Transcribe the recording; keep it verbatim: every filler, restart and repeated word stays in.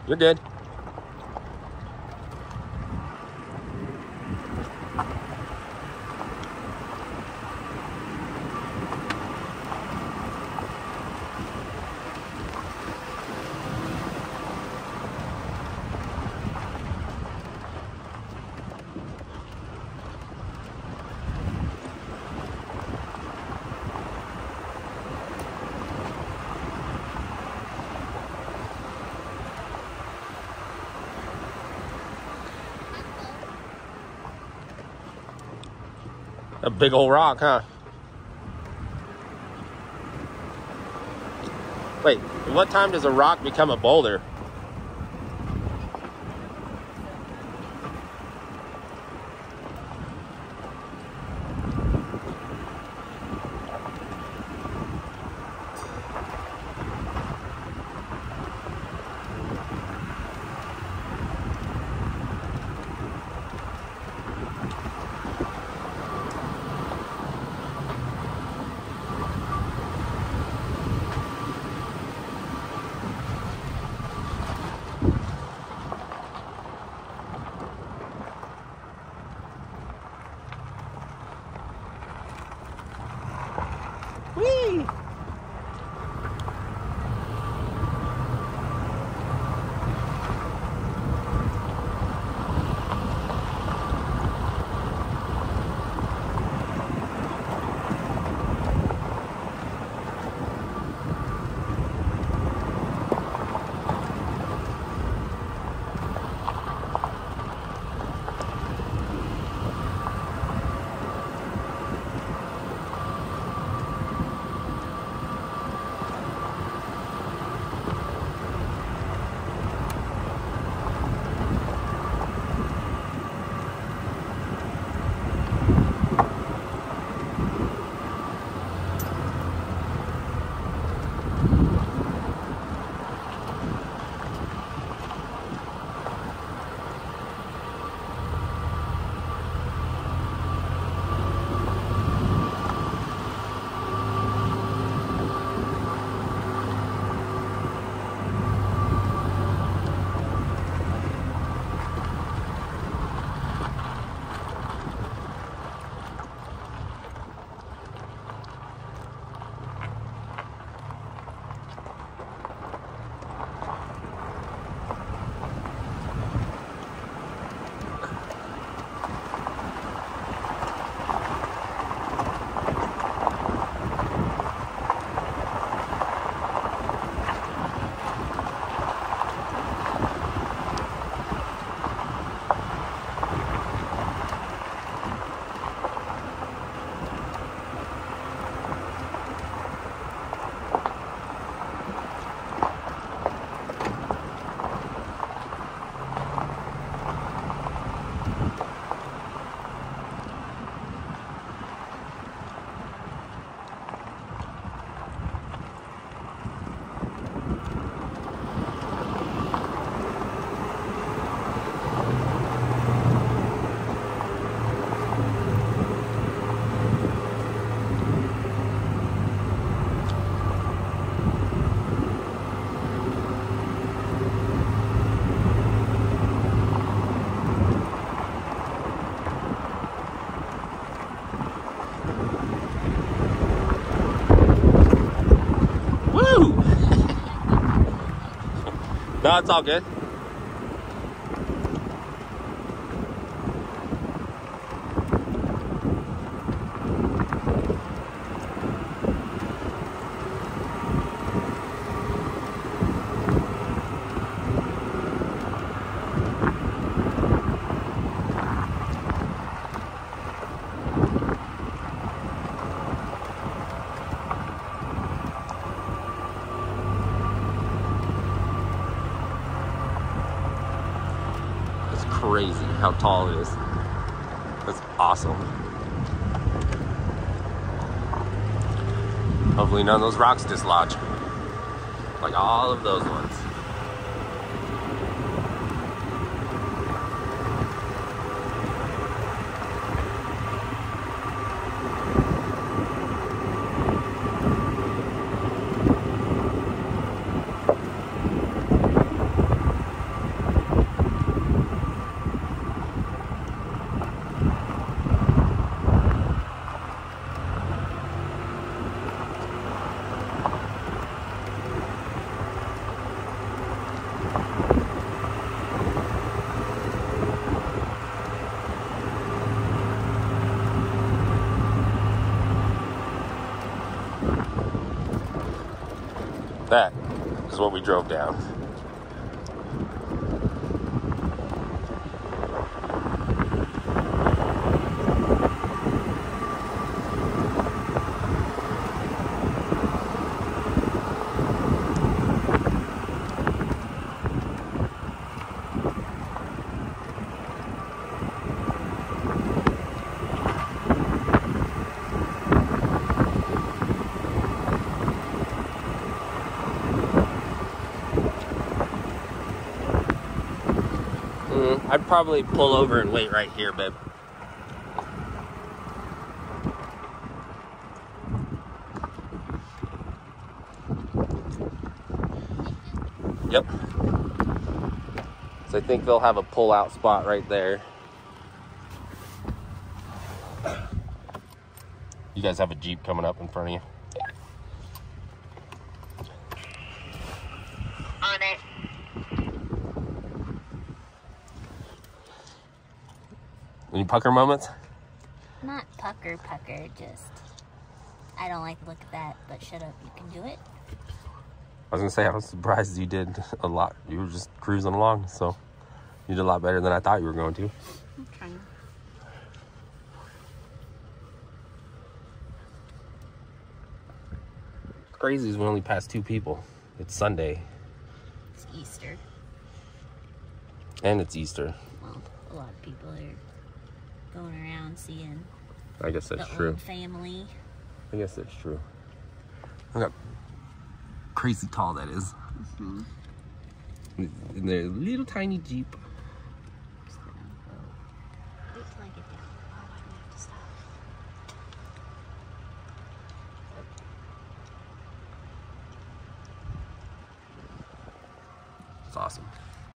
You're good. A big old rock, huh? Wait, what time does a rock become a boulder? Whee! No, it's all good. Crazy how tall it is. That's awesome. Hopefully none of those rocks dislodge, like all of those ones. That is what we drove down. I'd probably pull over and wait right here, babe. Yep. So I think they'll have a pull-out spot right there. You guys have a Jeep coming up in front of you. On it. Any pucker moments? Not pucker, pucker, just... I don't like the look of that, but shut up, you can do it. I was gonna say, I was surprised you did a lot. You were just cruising along, so you did a lot better than I thought you were going to. I'm trying. Crazy is we only passed two people. It's Sunday. It's Easter. And it's Easter. Well, a lot of people are going around seeing I guess that's the true. old family. I guess that's true. Look how crazy tall that is. Mm-hmm. In their little tiny Jeep.